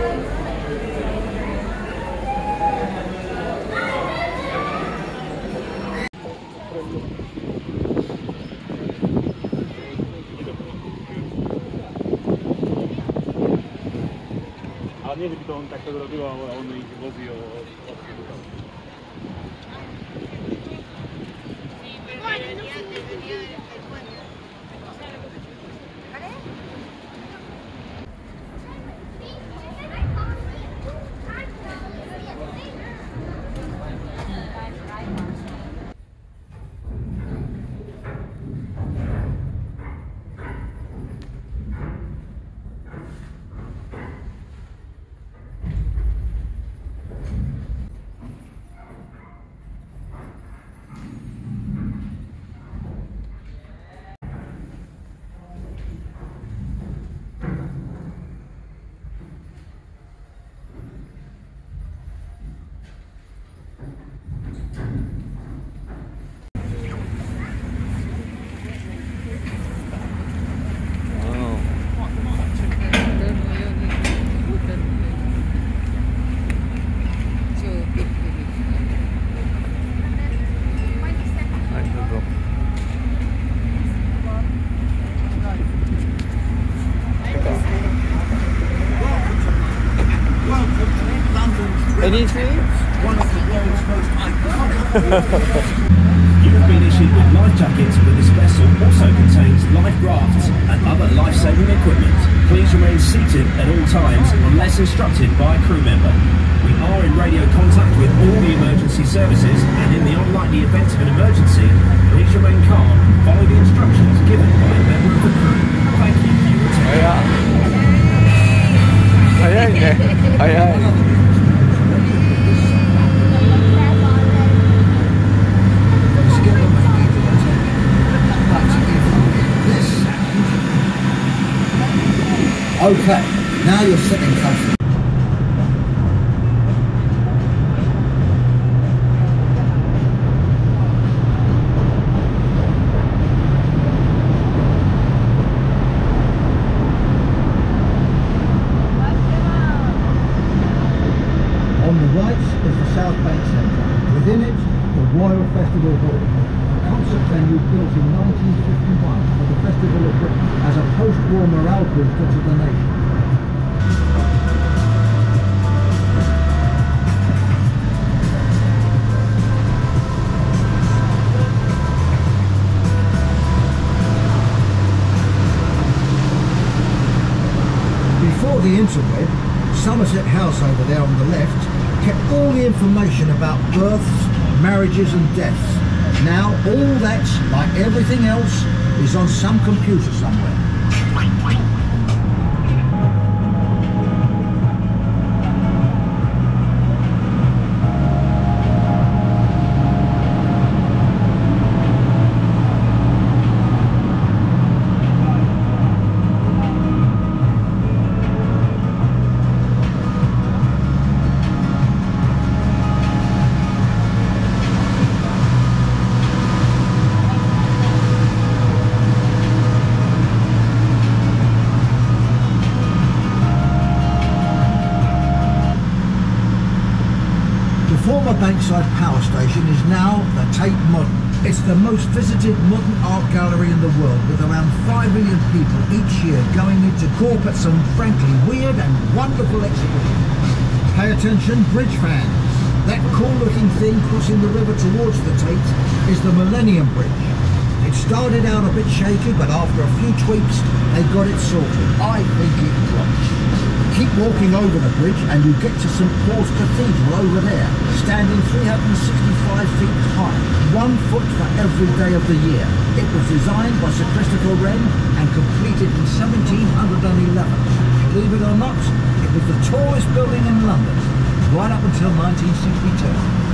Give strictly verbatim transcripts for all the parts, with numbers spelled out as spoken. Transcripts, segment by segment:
A nie, żeby to on tak to robił, a on ich wozi o... Anything? One of the world's most iconic. You have been issued with life jackets, but this vessel also contains life rafts and other life-saving equipment. Please remain seated at all times unless instructed by a crew member. We are in radio contact with all the emergency services, and in the unlikely event of an emergency, please remain calm and follow the instructions given by a member of the crew. Thank you for your attention. Ayan eh. Ayan. Okay, now you're sitting comfortably. On the right is the South Bank Centre. Within it, the Royal Festival Hall, a concert venue built in nineteen fifty-one for the Festival of Britain as a post-war morale booster to the nation. Before the interweb, Somerset House over there on the left kept all the information about births, marriages and deaths. Now all that, like everything else, is on some computer somewhere. Bankside Power Station is now the Tate Modern. It's the most visited modern art gallery in the world, with around five million people each year going in to corp at some frankly weird and wonderful exhibitions. Pay attention, bridge fans. That cool looking thing crossing the river towards the Tate is the Millennium Bridge. It started out a bit shaky, but after a few tweaks they got it sorted. I think it rocks. Keep walking over the bridge and you get to Saint Paul's Cathedral over there, standing three hundred sixty-five feet high, one foot for every day of the year. It was designed by Sir Christopher Wren and completed in seventeen eleven. Believe it or not, it was the tallest building in London, right up until nineteen sixty-two.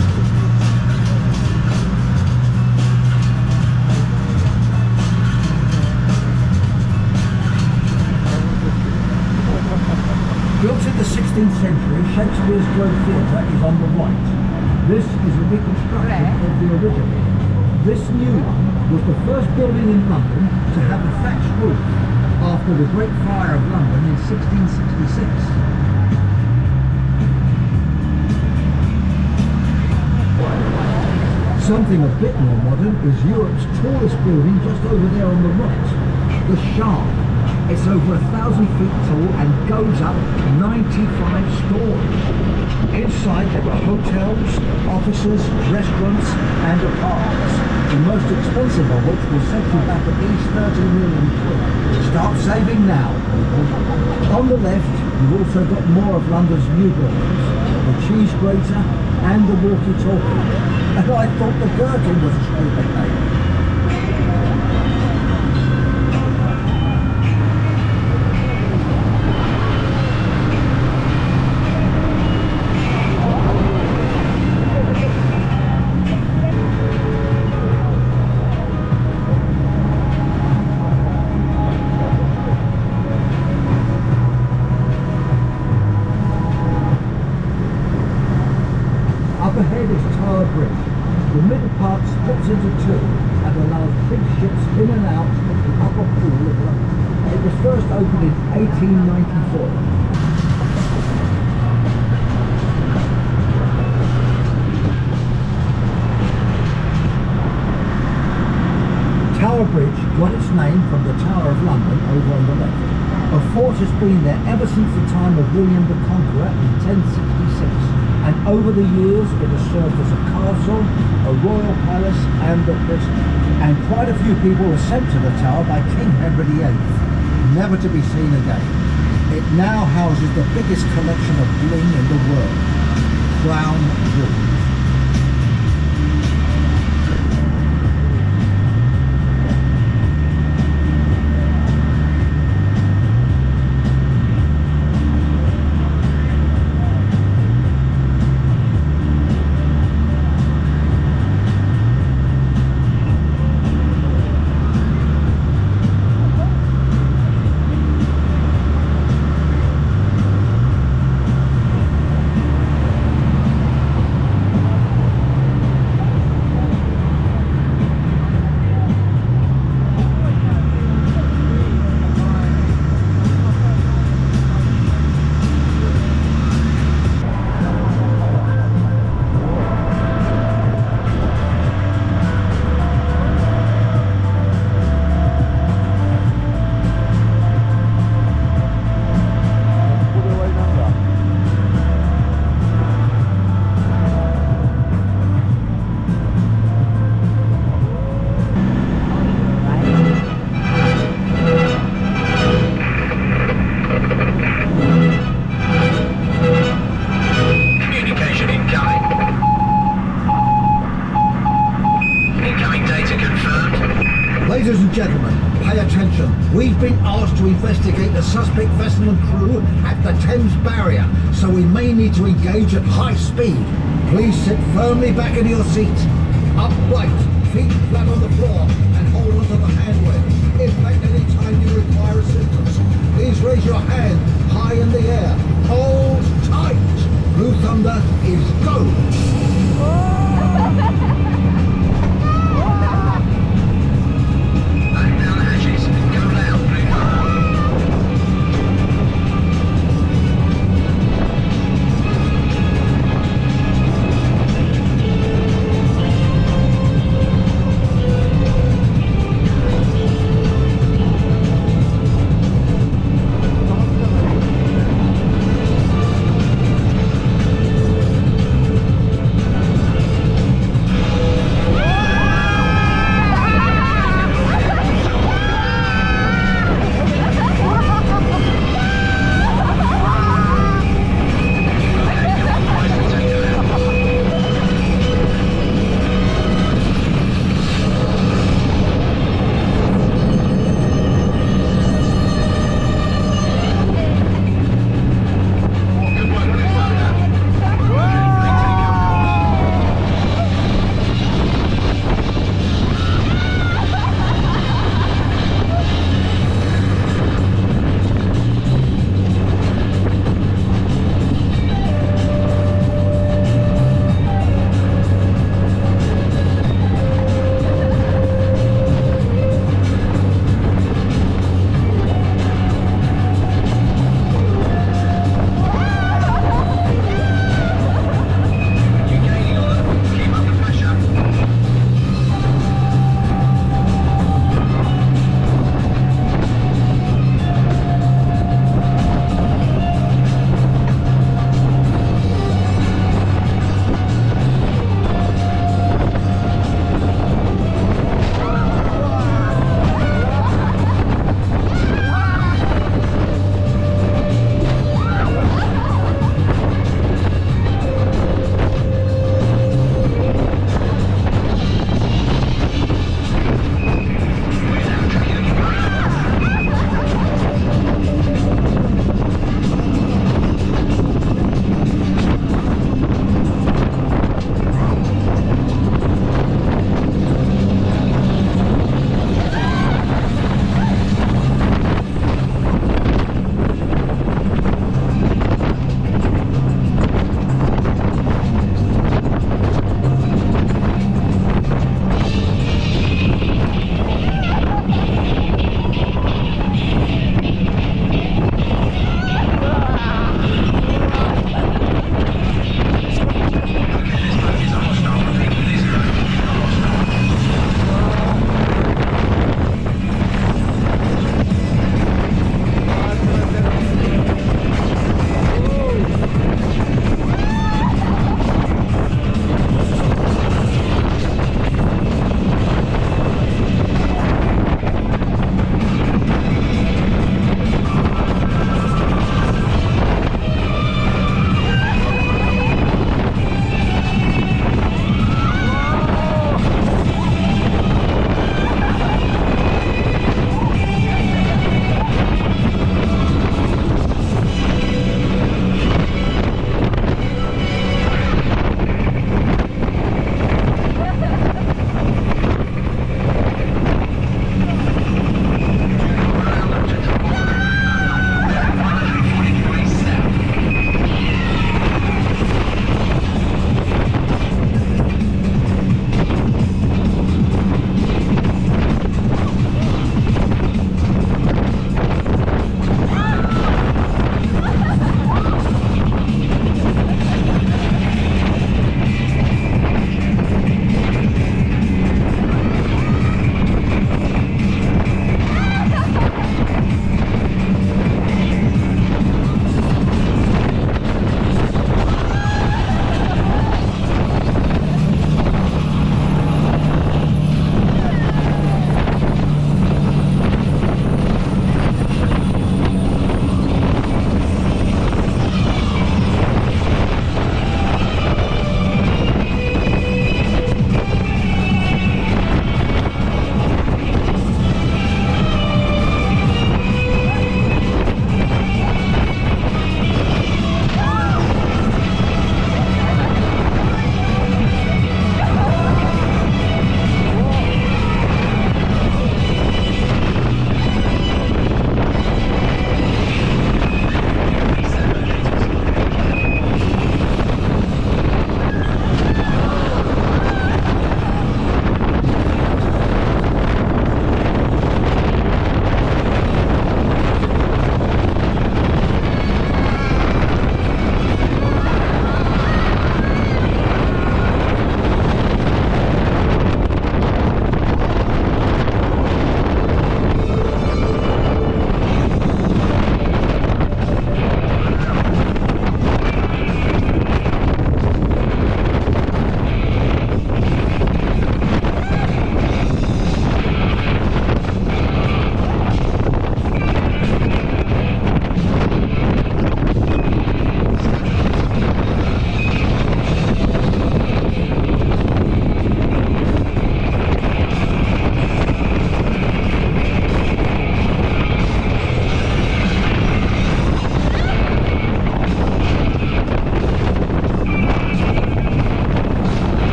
Built in the sixteenth century, Shakespeare's Globe Theatre is on the right. This is a reconstruction of the original. This new one was the first building in London to have a thatched roof after the Great Fire of London in sixteen sixty-six. Something a bit more modern is Europe's tallest building just over there on the right, the Shard. It's over a thousand feet tall and goes up ninety-five stories. Inside there are hotels, offices, restaurants and apartments, the most expensive of which will set you back at least thirty million quid. Start saving now. On the left, you've also got more of London's new buildings, the cheese grater and the walkie-talkie. And I thought the Gherkin was a stupid name. Up ahead is Tower Bridge. The middle part splits into two and allows big ships in and out of the upper pool of London. It was first opened in eighteen ninety-four. Tower Bridge got its name from the Tower of London over on the left. A fort has been there ever since the time of William the Conqueror in ten sixty-six. And over the years it has served as a castle, a royal palace and a prison. And quite a few people were sent to the tower by King Henry the eighth, never to be seen again. It now houses the biggest collection of bling in the world, Crown Jewels. Ladies and gentlemen, pay attention. We've been asked to investigate the suspect vessel and crew at the Thames Barrier, so we may need to engage at high speed. Please sit firmly back in your seat. Upright, feet flat on the floor, and hold onto the handrail. If at any time you require assistance, please raise your hand high in the air. Hold tight. Blue Thunder is go.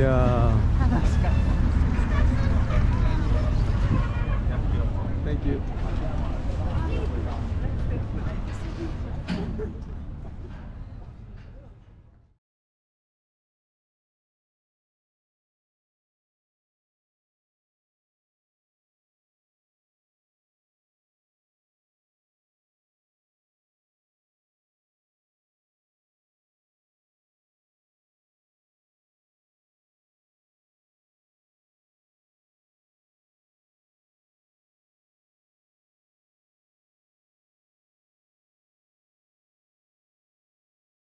や